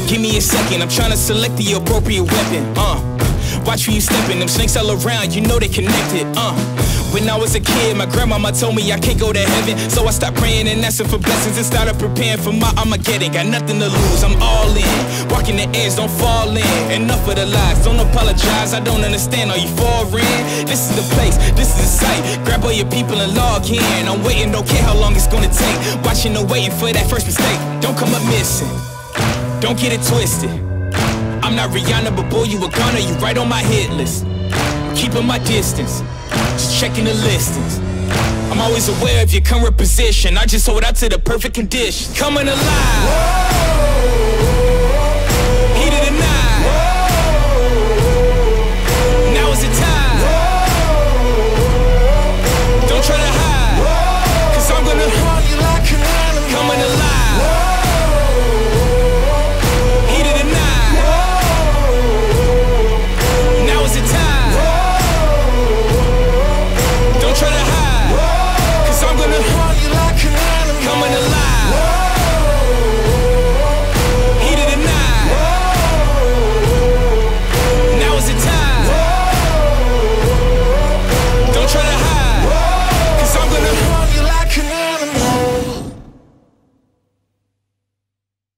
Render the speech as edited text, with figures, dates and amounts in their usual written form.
Give me a second, I'm trying to select the appropriate weapon. Watch where you stepping, them snakes all around, you know they connected. When I was a kid, my grandmama told me I can't go to heaven, so I stopped praying and asking for blessings and started preparing for my Armageddon. Got nothing to lose, I'm all in. Walking the edge, don't fall in. Enough of the lies, don't apologize, I don't understand, are you foreign? This is the place, this is the site. Grab all your people and log in. I'm waiting, don't care how long it's gonna take. Watching and waiting for that first mistake. Don't come up missing, don't get it twisted. I'm not Rihanna, but boy, you a gunner, you right on my hit list. Keeping my distance, just checking the listings. I'm always aware of your current position, I just hold out to the perfect condition. Coming alive. Whoa.